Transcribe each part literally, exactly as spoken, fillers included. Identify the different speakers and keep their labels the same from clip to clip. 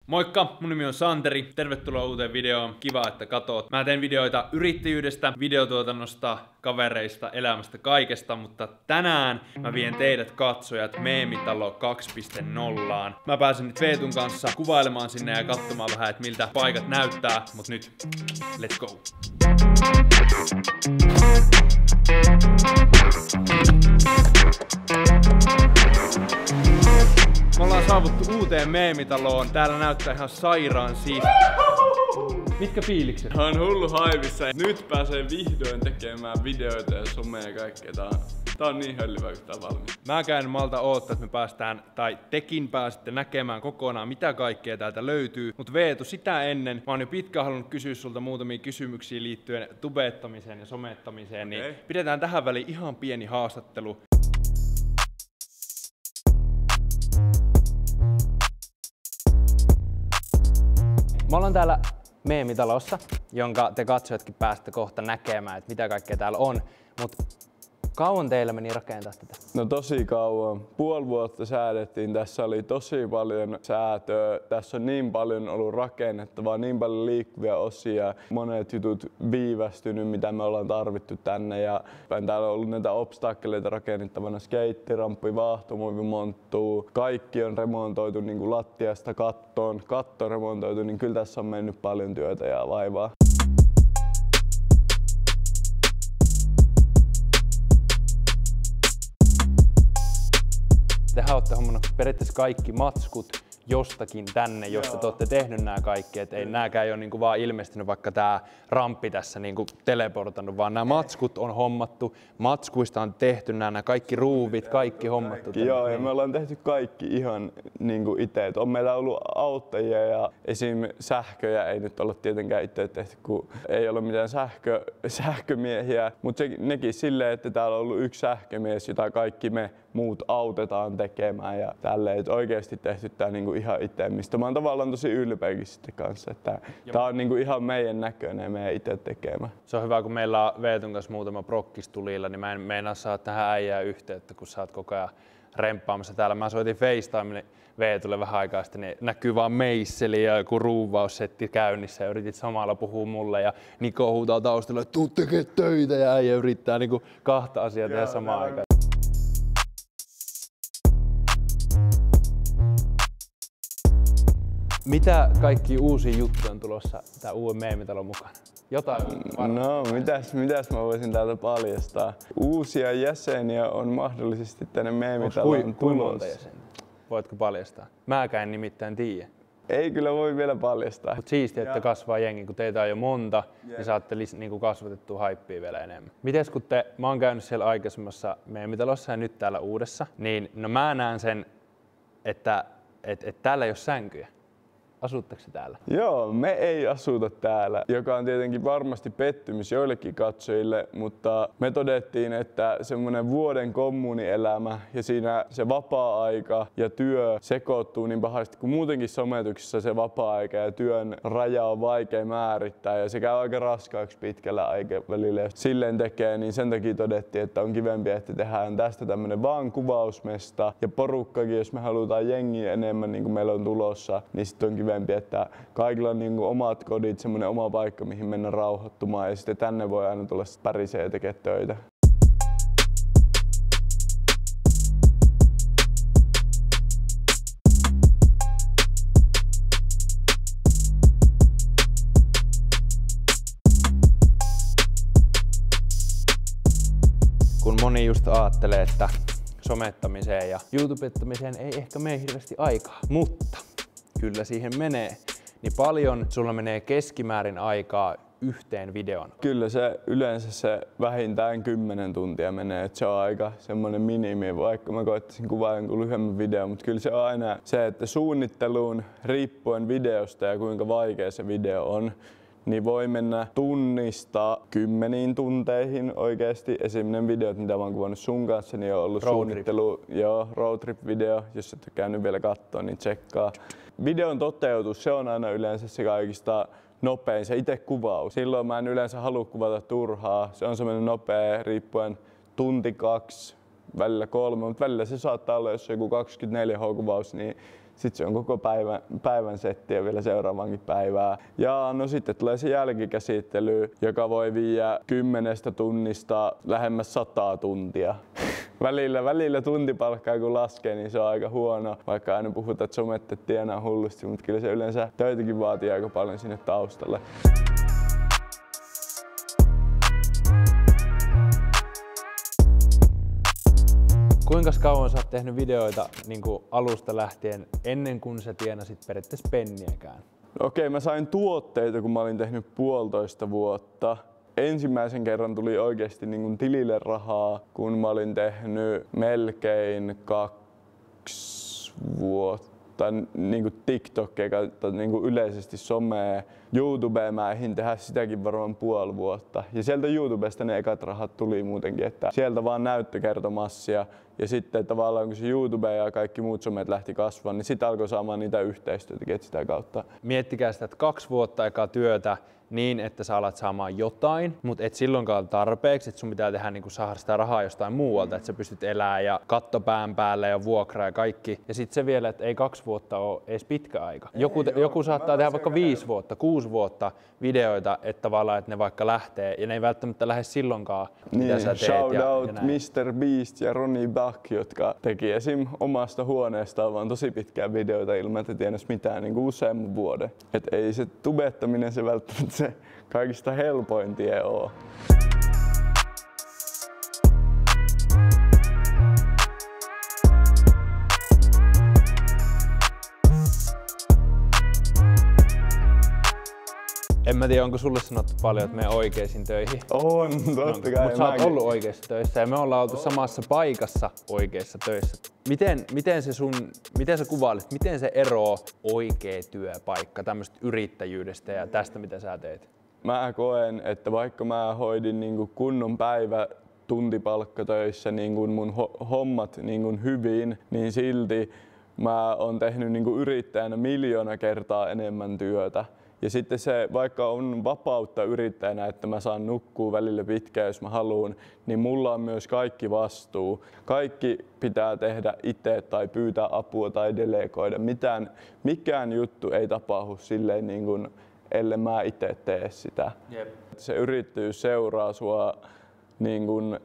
Speaker 1: Moikka, mun nimi on Santeri. Tervetuloa uuteen videoon. Kiva, että katot. Mä teen videoita yrittäjyydestä, videotuotannosta, kavereista, elämästä, kaikesta, mutta tänään mä vien teidät katsojat Meemitalo kaksi piste nolla. Mä pääsen nyt Veetun kanssa kuvailemaan sinne ja katsomaan vähän, että miltä paikat näyttää, mut nyt, let's go! Me ollaan saavuttu uuteen Meemitaloon. Täällä näyttää ihan sairaan siistiä. Mitkä fiilikset?
Speaker 2: Mä oon hullu haivissa. Nyt pääsee vihdoin tekemään videoita ja somea ja kaikkea. Tää on, tää on niin höllivä, kun tää on valmis.
Speaker 1: Mäkään en malta oottaa, että me päästään, tai tekin pääsette näkemään kokonaan, mitä kaikkea täältä löytyy. Mut Veetu, sitä ennen mä oon jo pitkään halunnut kysyä sulta muutamia kysymyksiä liittyen tubettamiseen ja somettamiseen. Okay. Niin pidetään tähän väliin ihan pieni haastattelu. Me ollaan täällä Meemitalossa, jonka te katsojatkin pääsette kohta näkemään, että mitä kaikkea täällä on. Mut kauan teillä meni rakentaa tätä?
Speaker 2: No tosi kauan. Puoli vuotta säädettiin. Tässä oli tosi paljon säätöä. Tässä on niin paljon ollut rakennettavaa, niin paljon liikkuvia osia. Monet jutut viivästynyt, mitä me ollaan tarvittu tänne. Ja täällä on ollut näitä obstakkeleita rakennettavana. Skeittirampi, vaahtomuovimonttuu. Kaikki on remontoitu niin kuin lattiasta kattoon. Katto on remontoitu, niin kyllä tässä on mennyt paljon työtä ja vaivaa.
Speaker 1: Tehän olette hommannut periaatteessa kaikki matskut jostakin tänne, josta te olette tehnyt nämä kaikki. Et ei nääkään ei ole niinku vaan ilmestynyt, vaikka tämä ramppi tässä niinku teleportannut, vaan nämä matskut on hommattu. Matskuista on tehty nämä kaikki ruuvit, kaikki hommattu. Tänne.
Speaker 2: Joo, ja me ollaan tehty kaikki ihan niinku itse. On meillä ollut auttajia ja esim. Sähköjä ei nyt olla tietenkään itse tehty, kun ei ole mitään sähkö, sähkömiehiä. Mutta nekin silleen, että täällä on ollut yksi sähkömies, jota kaikki me muut autetaan tekemään ja tälleen. Et oikeasti tehty tää niinku ihan itse, mistä mä oon tavallaan tosi ylpeäkin sitten kanssa. Että tää on niinku ihan meidän näköinen ja meidän itse tekemä.
Speaker 1: Se on hyvä, kun meillä on Veetun kanssa muutama prokkis tulilla, niin mä en meinaa saada tähän äijää yhteyttä, kun sä oot koko ajan remppaamassa täällä. Mä soitin FaceTime Veetulle vähän aikaa sitten, niin näkyy vaan meisseli ja joku ruuvaussetti käynnissä ja yritit samalla puhua mulle ja Niko huutaa taustalla, että tuu tekee töitä ja äijä yrittää niinku kahta asiaa tehdä samaan aikaan. Mitä kaikki uusia juttuja on tulossa tää uuden Meemitalon mukana? Jotain varmaan.
Speaker 2: No, mitäs, mitäs mä voisin täältä paljastaa? Uusia jäseniä on mahdollisesti tänne Meemitaloon tulossa.
Speaker 1: Voitko paljastaa? Mäkään en nimittäin tiedä.
Speaker 2: Ei kyllä voi vielä paljastaa.
Speaker 1: Mut siistiä, että kasvaa jengi, kun teitä on jo monta, yeah. Niin saatte niinku kasvatettua haippia vielä enemmän. Mites kun te, mä oon käynyt siellä aikaisemmassa Meemitalossa ja nyt täällä uudessa, niin no mä näen sen, että et, et täällä ei ole sänkyjä. Asutteko se täällä?
Speaker 2: Joo, me ei asuta täällä, joka on tietenkin varmasti pettymys joillekin katsojille, mutta me todettiin, että semmoinen vuoden kommunielämä ja siinä se vapaa-aika ja työ sekoittuu niin pahasti, kun muutenkin sometuksessa se vapaa-aika ja työn raja on vaikea määrittää ja se käy aika raskaaksi pitkällä aikavälillä. Jos silleen tekee, niin sen takia todettiin, että on kivempi, että tehdään tästä tämmönen vaan kuvausmesta ja porukkakin, jos me halutaan jengiä enemmän, niin kuin meillä on tulossa, niin sitten on kivempi, että kaikilla on niinku omat kodit, semmoinen oma paikka, mihin mennä rauhoittumaan ja sitten tänne voi aina tulla pärisee ja tekee töitä.
Speaker 1: Kun moni just ajattelee, että somettamiseen ja YouTubettamiseen ei ehkä mene hirveästi aikaa, mutta kyllä siihen menee, niin paljon sulla menee keskimäärin aikaa yhteen videoon?
Speaker 2: Kyllä se yleensä se vähintään kymmenen tuntia menee, että se on aika semmoinen minimi, vaikka mä koittaisin kuvaa jonkun lyhyemmän videon, mutta kyllä se on aina se, että suunnitteluun riippuen videosta ja kuinka vaikea se video on, niin voi mennä tunnista kymmeniin tunteihin oikeesti. Esimerkiksi videot, mitä mä oon kuvannut sun kanssa, niin on ollut road suunnittelu, trip. Joo, road trip video, jos et ole käynyt vielä katsoa, niin tsekkaa. Videon toteutus, se on aina yleensä se kaikista nopein, se itse kuvaus. Silloin mä en yleensä halua kuvata turhaa, se on semmoinen nopea, riippuen tunti kaksi, välillä kolme, mutta välillä se saattaa olla, jos joku kaksikymmentäneljä H-kuvaus, niin Sitten se on koko päivän, päivän settiä vielä seuraavankin päivää. Ja no sitten tulee se jälkikäsittely, joka voi viiä kymmenestä tunnista lähemmäs sataa tuntia. Välillä, välillä tuntipalkkaa kun laskee, niin se on aika huono, vaikka aina puhutaan, että somettajat tienaa hullusti, mutta kyllä se yleensä töitäkin vaatii aika paljon sinne taustalle.
Speaker 1: Kuinka kauan sä oot tehnyt videoita niin kuin alusta lähtien ennen kuin sä tienasit periaatteessa penniäkään?
Speaker 2: Okei, mä sain tuotteita, kun mä olin tehnyt puolitoista vuotta. Ensimmäisen kerran tuli oikeasti niin kuin tilille rahaa, kun mä olin tehnyt melkein kaksi vuotta niin kuin TikTokia kautta niin kuin yleisesti somea. YouTubea mä ehdin tehdä sitäkin varmaan puoli vuotta. Ja sieltä YouTubesta ne ekat rahat tuli muutenkin, että sieltä vaan näyttökertomassia. Ja sitten tavallaan kun se YouTube ja kaikki muut somet lähti kasvamaan, niin sitten alkoi saamaan niitä yhteistyötä sitä kautta.
Speaker 1: Miettikää sitä, että kaksi vuotta aikaa työtä niin, että sä alat saamaan jotain, mutta et silloinkaan tarpeeksi, että sun pitää tehdä niin kuin saada sitä rahaa jostain muualta, että sä pystyt elämään ja katto pään päälle ja vuokra ja kaikki. Ja sitten se vielä, että ei kaksi vuotta ole edes pitkä aika. Ei, joku, joo, joku saattaa tehdä vaikka viisi vuotta, kuusi vuotta videoita, että tavallaan, että ne vaikka lähtee ja ne ei välttämättä lähde silloinkaan,
Speaker 2: niin,
Speaker 1: mitä sä teet.
Speaker 2: Shout
Speaker 1: ja,
Speaker 2: out
Speaker 1: ja
Speaker 2: mister Beast ja Ronnie Buck, jotka teki esim. Omasta huoneestaan vaan tosi pitkää videoita ilman, että tienas mitään niin kuin useamman vuoden. Et ei se tubettaminen se välttämättä se kaikista helpoin tie oo.
Speaker 1: En mä tiedä, onko sulle sanottu paljon, että mene oikeisiin töihin.
Speaker 2: On, totta kai.
Speaker 1: Mutta sä oot ollut oikeissa töissä ja me ollaan oltu samassa paikassa oikeissa töissä. Miten, miten, se sun, miten sä kuvailit, miten se eroo oikea työpaikka tämmöistä yrittäjyydestä ja tästä, mitä sä teet?
Speaker 2: Mä koen, että vaikka mä hoidin niinku kunnon päivä tuntipalkkatöissä niinku mun ho- hommat niinku hyvin, niin silti mä oon tehnyt niinku yrittäjänä miljoona kertaa enemmän työtä. Ja sitten se, vaikka on vapautta yrittäjänä, että mä saan nukkua välillä pitkään, jos mä haluan, niin mulla on myös kaikki vastuu. Kaikki pitää tehdä itse tai pyytää apua tai delegoida. Mitään, mikään juttu ei tapahdu silleen, niin kuin, ellei mä itse tee sitä. Jep. Se yrittäjyys seuraa sua niin kuin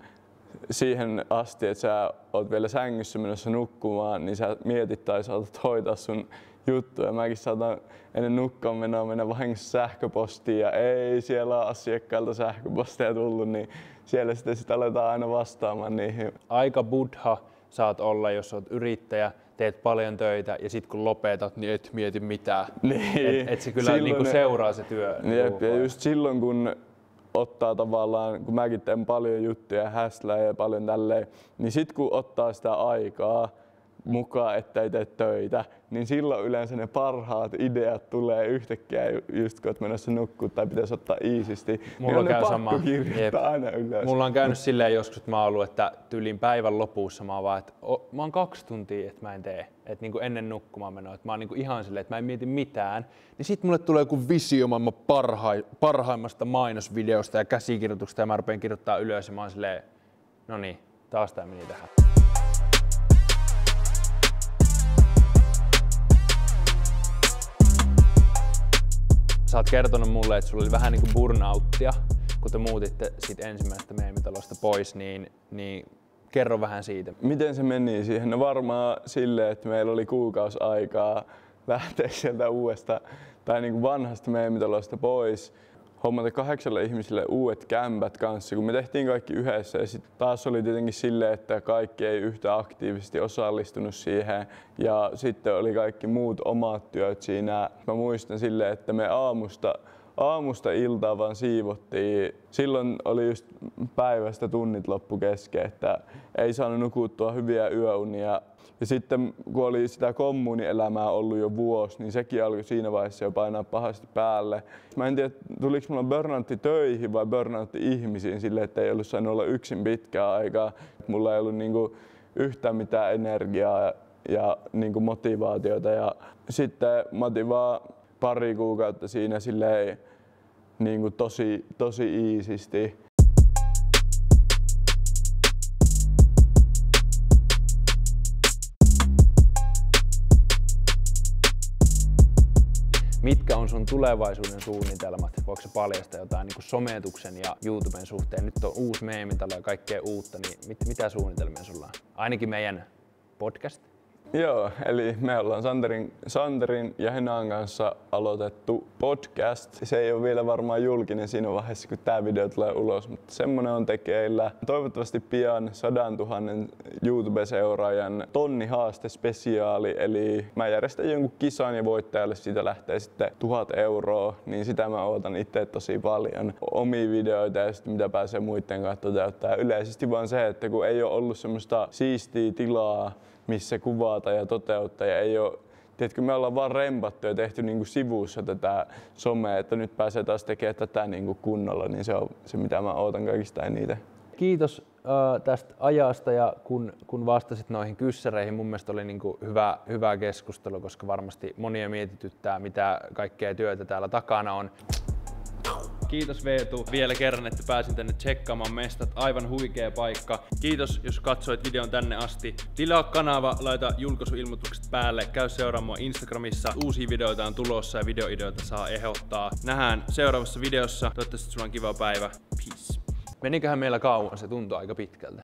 Speaker 2: siihen asti, että sä oot vielä sängyssä menossa nukkumaan, niin sä mietit tai saatat hoitaa sun juttuja. Mäkin saatan ennen nukkaan menoa mennä vahingossa sähköpostiin ja ei siellä ole asiakkailta sähköposteja tullut, niin siellä sitten sit aletaan aina vastaamaan niihin.
Speaker 1: Aika buddha saat olla, jos oot yrittäjä, teet paljon töitä ja sit kun lopetat, niin et mieti mitään.
Speaker 2: Niin.
Speaker 1: Et, et se kyllä niinku seuraa se työ.
Speaker 2: Jep, ja just silloin kun ottaa tavallaan, kun mäkin teen paljon juttuja, häslää ja paljon tälleen, niin sit kun ottaa sitä aikaa mukaan, ettei tee töitä, niin silloin yleensä ne parhaat ideat tulee yhtäkkiä just kun oot menossa nukkuu tai pitäisi ottaa iisisti.
Speaker 1: Mulla
Speaker 2: niin
Speaker 1: käy
Speaker 2: on
Speaker 1: sama.
Speaker 2: pakko kirjoittaa aina ylös.
Speaker 1: Mulla on käynyt silleen joskus, että mä oon ollut, että tyylin päivän lopussa mä oon vaan, että o, mä oon kaksi tuntia, että mä en tee. Että niinku ennen nukkumaan menoa, että mä oon niinku ihan silleen, että mä en mieti mitään. Niin sit mulle tulee joku visio maailman parhai, parhaimmasta mainosvideosta ja käsikirjoituksesta ja mä rupean kirjoittaa ylös ja mä oon silleen, no niin, taas tää meni tähän. Sä oot kertonut mulle, että sulla oli vähän niinku burnouttia, kun te muutitte siitä ensimmäisestä meemitalosta pois, niin, niin kerro vähän siitä.
Speaker 2: Miten se meni siihen? No varmaan silleen, että meillä oli kuukausi aikaa lähteä sieltä uudesta tai niinku vanhasta meemitalosta pois. Hommata kahdeksalle ihmisille uudet kämpät kanssa, kun me tehtiin kaikki yhdessä. Ja sitten taas oli tietenkin silleen, että kaikki ei yhtä aktiivisesti osallistunut siihen. Ja sitten oli kaikki muut omat työt siinä. Mä muistan silleen, että me aamusta, aamusta iltaan vaan siivottiin. Silloin oli just päivästä tunnit loppu kesken, että ei saanut nukuttua hyviä yöunia. Ja sitten kun oli sitä kommunielämää ollut jo vuosi, niin sekin alkoi siinä vaiheessa jo painaa pahasti päälle. Mä en tiedä, tuliko mulla burnoutti töihin vai burnoutti ihmisiin silleen, että ei ollut saanut olla yksin pitkään aikaa. Mulla ei ollut niinku yhtään mitään energiaa ja, ja niinku motivaatiota. Ja sitten mä otin vaan pari kuukautta siinä silleen niinku tosi, tosi iisisti.
Speaker 1: mitkä on sun tulevaisuuden suunnitelmat? Voiko sä paljastaa jotain niin kuin sometuksen ja YouTuben suhteen? Nyt on uusi meemintalo ja kaikkea uutta, niin mit, mitä suunnitelmia sulla on? Ainakin meidän podcast.
Speaker 2: Joo, eli me ollaan Santerin, Santerin ja Henan kanssa aloitettu podcast. Se ei ole vielä varmaan julkinen siinä vaiheessa, kun tämä video tulee ulos, mutta semmonen on tekeillä. Toivottavasti pian sadantuhannen YouTube-seuraajan tonni haaste spesiaali, eli mä järjestän jonkun kisan ja voittajalle siitä lähtee sitten tuhat euroa, niin sitä mä ootan itse tosi paljon. Omia videoita ja sitten mitä pääsee muiden kanssa toteuttaa. Yleisesti vaan se, että kun ei ole ollut semmoista siistiä tilaa, missä kuvata ja toteuttaa ja ei ole, tiedätkö, me ollaan vaan rempattu ja tehty niinku sivussa tätä somea, että nyt pääsee taas tekemään tätä niinku kunnolla, niin se on se, mitä mä ootan kaikista eniten.
Speaker 1: Kiitos äh, tästä ajasta ja kun, kun vastasit noihin kyssäreihin, mun mielestä oli niinku hyvä, hyvä keskustelu, koska varmasti monia mietityttää, mitä kaikkea työtä täällä takana on. Kiitos Veetu vielä kerran, että pääsin tänne tsekkaamaan mestat. Aivan huikea paikka. Kiitos, jos katsoit videon tänne asti. Tilaa kanava, laita julkaisuilmoitukset päälle. Käy seuraamaan mua Instagramissa. Uusia videoita on tulossa ja videoideoita saa ehdottaa. Nähdään seuraavassa videossa. Toivottavasti sulla on kiva päivä. Peace. Meniköhän meillä kauan? Se tuntuu aika pitkältä.